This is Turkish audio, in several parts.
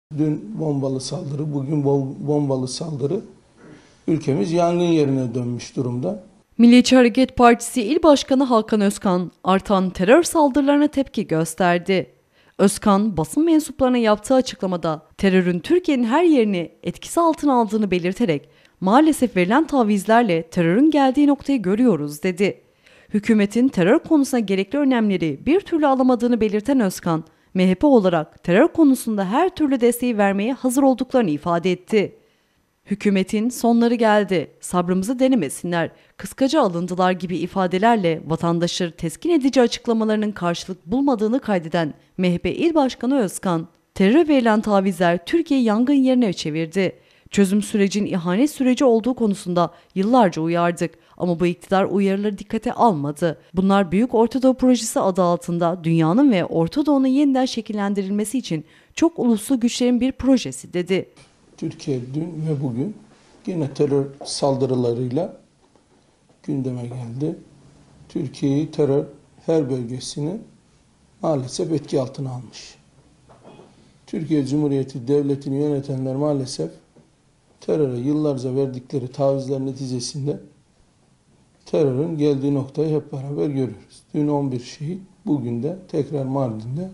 Dün bombalı saldırı, bugün bombalı saldırı, ülkemiz yangın yerine dönmüş durumda. Milliyetçi Hareket Partisi İl Başkanı Hakan Özkan, artan terör saldırılarına tepki gösterdi. Özkan, basın mensuplarına yaptığı açıklamada terörün Türkiye'nin her yerini etkisi altına aldığını belirterek, maalesef verilen tavizlerle terörün geldiği noktayı görüyoruz dedi. Hükümetin terör konusuna gerekli önlemleri bir türlü alamadığını belirten Özkan, MHP olarak terör konusunda her türlü desteği vermeye hazır olduklarını ifade etti. Hükümetin sonları geldi, sabrımızı denemesinler, kıskaca alındılar gibi ifadelerle vatandaşları teskin edici açıklamalarının karşılık bulmadığını kaydeden MHP İl Başkanı Özkan, teröre verilen tavizler Türkiye'yi yangın yerine çevirdi. Çözüm sürecin ihanet süreci olduğu konusunda yıllarca uyardık ama bu iktidar uyarıları dikkate almadı. Bunlar Büyük Orta Doğu Projesi adı altında dünyanın ve Orta Doğu'nun yeniden şekillendirilmesi için çok uluslu güçlerin bir projesi dedi. Türkiye dün ve bugün yine terör saldırılarıyla gündeme geldi. Türkiye'yi terör her bölgesini maalesef etki altına almış. Türkiye Cumhuriyeti Devleti'ni yönetenler maalesef teröre yıllarca verdikleri tavizler neticesinde terörün geldiği noktayı hep beraber görüyoruz. Dün 11 şehit, bugün de tekrar Mardin'de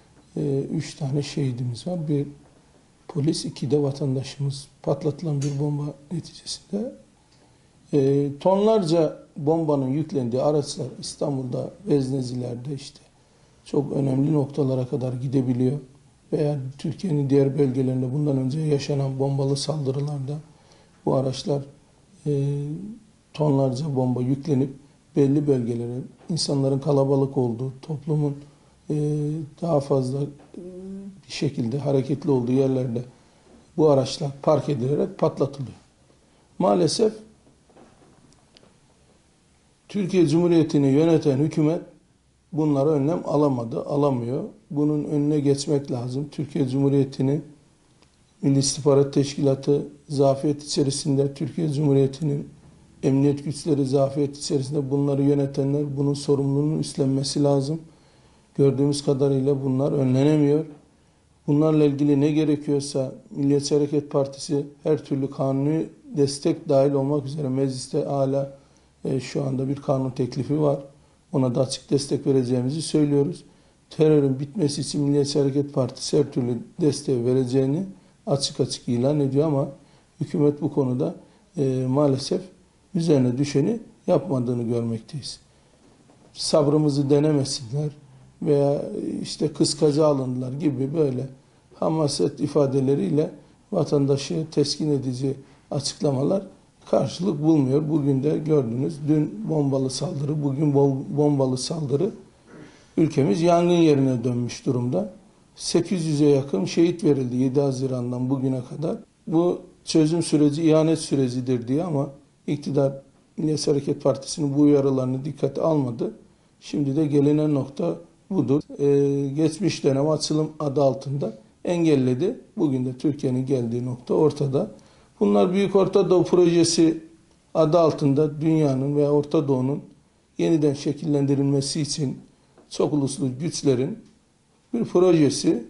3 tane şehidimiz var. Bir polis, 2 de vatandaşımız patlatılan bir bomba neticesinde tonlarca bombanın yüklendiği araçlar İstanbul'da, Vezneciler'de işte çok önemli noktalara kadar gidebiliyor. Veya Türkiye'nin diğer bölgelerinde bundan önce yaşanan bombalı saldırılarda bu araçlar tonlarca bomba yüklenip belli bölgelere, insanların kalabalık olduğu, toplumun daha fazla bir şekilde hareketli olduğu yerlerde bu araçlar park edilerek patlatılıyor. Maalesef Türkiye Cumhuriyeti'ni yöneten hükümet bunlara önlem alamadı, alamıyor. Bunun önüne geçmek lazım. Türkiye Cumhuriyeti'nin Milli İstihbarat Teşkilatı zafiyet içerisinde, Türkiye Cumhuriyeti'nin emniyet güçleri zafiyet içerisinde, bunları yönetenler bunun sorumluluğunu üstlenmesi lazım. Gördüğümüz kadarıyla bunlar önlenemiyor. Bunlarla ilgili ne gerekiyorsa Milliyetçi Hareket Partisi her türlü kanuni destek dahil olmak üzere mecliste hala şu anda bir kanun teklifi var. Ona da açık destek vereceğimizi söylüyoruz. Terörün bitmesi için Milliyetçi Hareket Partisi her türlü desteği vereceğini açık açık ilan ediyor ama hükümet bu konuda maalesef üzerine düşeni yapmadığını görmekteyiz. Sabrımızı denemesinler veya işte kıskaca alındılar gibi böyle hamaset ifadeleriyle vatandaşı teskin edici açıklamalar karşılık bulmuyor. Bugün de gördünüz, dün bombalı saldırı, bugün bombalı saldırı, ülkemiz yangın yerine dönmüş durumda. 800'e yakın şehit verildi 7 Haziran'dan bugüne kadar. Bu çözüm süreci ihanet sürecidir diye ama iktidar Milliyetçi Hareket Partisi'nin bu uyarılarını dikkate almadı. Şimdi de gelinen nokta budur. Geçmiş dönem açılım adı altında engelledi. Bugün de Türkiye'nin geldiği nokta ortada. Bunlar Büyük Orta Doğu Projesi adı altında dünyanın veya Orta Doğu'nun yeniden şekillendirilmesi için çok uluslu güçlerin bir projesi.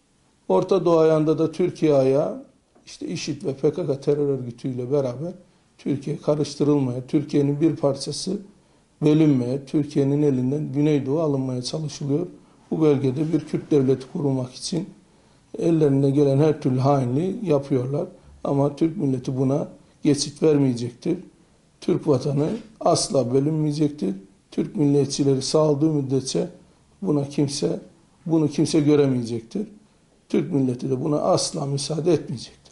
Orta Doğu ayağında da Türkiye ayağı işte IŞİD ve PKK terör örgütüyle beraber Türkiye karıştırılmaya, Türkiye'nin bir parçası bölünmeye, Türkiye'nin elinden Güneydoğu alınmaya çalışılıyor. Bu bölgede bir Kürt devleti kurulmak için ellerine gelen her türlü hainliği yapıyorlar. Ama Türk milleti buna geçit vermeyecektir. Türk vatanı asla bölünmeyecektir. Türk milliyetçileri sağladığı müddetçe bunu kimse göremeyecektir. Türk milleti de buna asla müsaade etmeyecektir.